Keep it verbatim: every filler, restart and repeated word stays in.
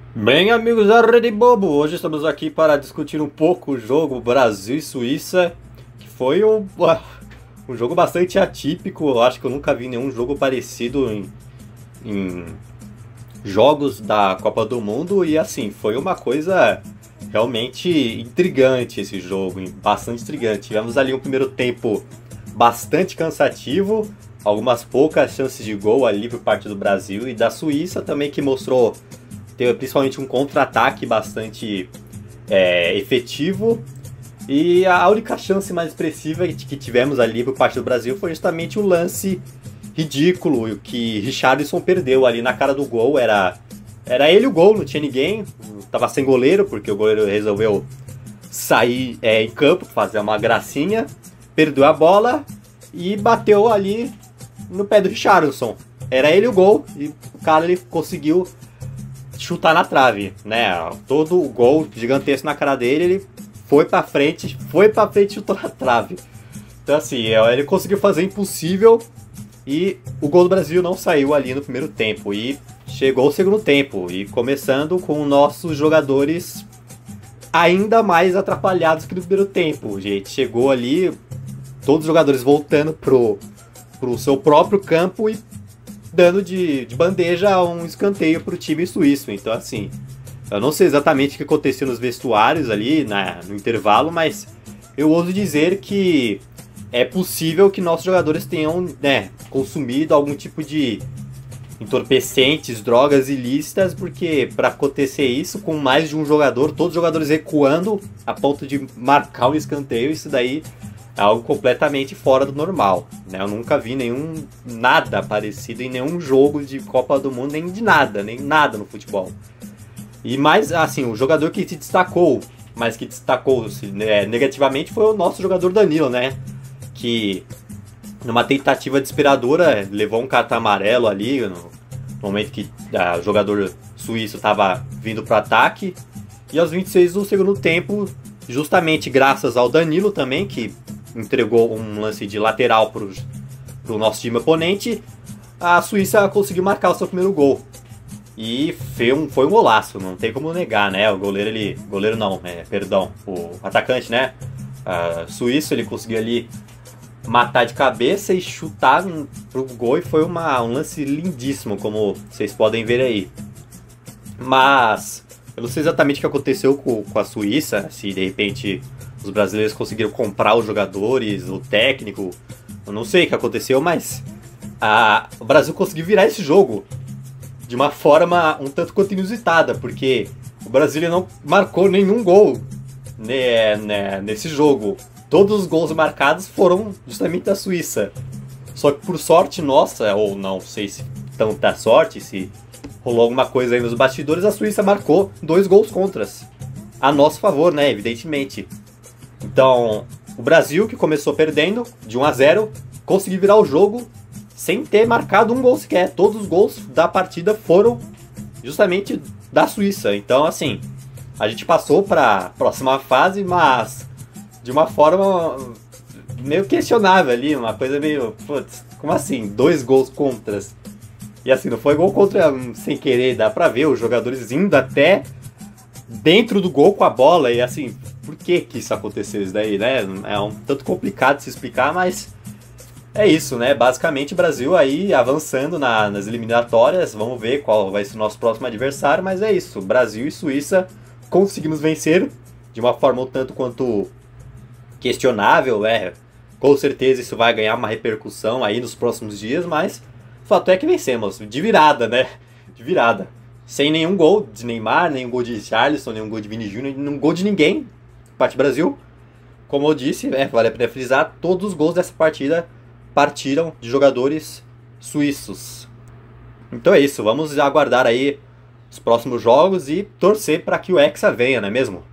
Bem, amigos da Rede Bobo, hoje estamos aqui para discutir um pouco o jogo Brasil e Suíça, que foi um, um jogo bastante atípico. Eu acho que eu nunca vi nenhum jogo parecido em, em jogos da Copa do Mundo, e assim, foi uma coisa realmente intrigante esse jogo, bastante intrigante. Tivemos ali um primeiro tempo bastante cansativo, algumas poucas chances de gol ali por parte do Brasil e da Suíça também, que mostrou teve principalmente um contra-ataque bastante é, efetivo. E a única chance mais expressiva que tivemos ali por parte do Brasil foi justamente o lance ridículo que Richarlison perdeu ali na cara do gol. Era, era ele o gol, não tinha ninguém. Tava sem goleiro, porque o goleiro resolveu sair é, em campo, fazer uma gracinha. Perdeu a bola e bateu ali no pé do Richarlison. Era ele o gol e o cara ele conseguiu chutar na trave, né? Todo o gol gigantesco na cara dele, ele foi pra frente, foi pra frente e chutou na trave. Então assim, ele conseguiu fazer o impossível e o gol do Brasil não saiu ali no primeiro tempo. E chegou o segundo tempo, e começando com nossos jogadores ainda mais atrapalhados que no primeiro tempo, gente. Chegou ali, todos os jogadores voltando pro, pro seu próprio campo e dando de, de bandeja um escanteio para o time suíço. Então assim, eu não sei exatamente o que aconteceu nos vestuários ali na, no intervalo, mas eu ouso dizer que é possível que nossos jogadores tenham, né, consumido algum tipo de entorpecentes, drogas ilícitas, porque para acontecer isso com mais de um jogador, todos os jogadores recuando a ponto de marcar o escanteio, isso daí é algo completamente fora do normal, né? Eu nunca vi nenhum nada parecido em nenhum jogo de Copa do Mundo, nem de nada, nem nada no futebol. E mais, assim, o jogador que se destacou, mas que destacou né, negativamente foi o nosso jogador Danilo, né? Que numa tentativa desesperadora levou um cartão amarelo ali no momento que ah, o jogador suíço estava vindo para o ataque. E aos vinte e seis do segundo tempo, justamente graças ao Danilo também, que entregou um lance de lateral para o nosso time oponente, a Suíça conseguiu marcar o seu primeiro gol. E foi um, foi um golaço, não tem como negar, né? O goleiro, ele... Goleiro não, é, perdão, o atacante, né? A suíço, ele conseguiu ali matar de cabeça e chutar pro gol, e foi uma, um lance lindíssimo, como vocês podem ver aí. Mas eu não sei exatamente o que aconteceu com, com a Suíça, se de repente os brasileiros conseguiram comprar os jogadores, o técnico, eu não sei o que aconteceu, mas a, o Brasil conseguiu virar esse jogo de uma forma um tanto quanto inusitada, porque o Brasil não marcou nenhum gol né, né, nesse jogo. Todos os gols marcados foram justamente da Suíça. Só que por sorte nossa, ou não sei se tanta sorte, se rolou alguma coisa aí nos bastidores, a Suíça marcou dois gols contras. A nosso favor, né, evidentemente. Então, o Brasil, que começou perdendo de um a zero, conseguiu virar o jogo sem ter marcado um gol sequer. Todos os gols da partida foram justamente da Suíça. Então, assim, a gente passou para a próxima fase, mas de uma forma meio questionável ali, uma coisa meio... Putz, como assim? Dois gols contras. E assim, não foi gol contra sem querer, dá pra ver os jogadores indo até dentro do gol com a bola, e assim, por que que isso aconteceu isso daí, né? É um tanto complicado de se explicar, mas é isso, né? Basicamente o Brasil aí avançando na, nas eliminatórias, vamos ver qual vai ser o nosso próximo adversário, mas é isso, Brasil e Suíça conseguimos vencer de uma forma um tanto quanto questionável, é, com certeza isso vai ganhar uma repercussão aí nos próximos dias, mas o fato é que vencemos, de virada, né? De virada. Sem nenhum gol de Neymar, nenhum gol de Richarlison, nenhum gol de Vini Júnior, nenhum gol de ninguém. Parte Brasil. Como eu disse, é, vale a pena frisar, todos os gols dessa partida partiram de jogadores suíços. Então é isso, vamos aguardar aí os próximos jogos e torcer para que o Hexa venha, não é mesmo?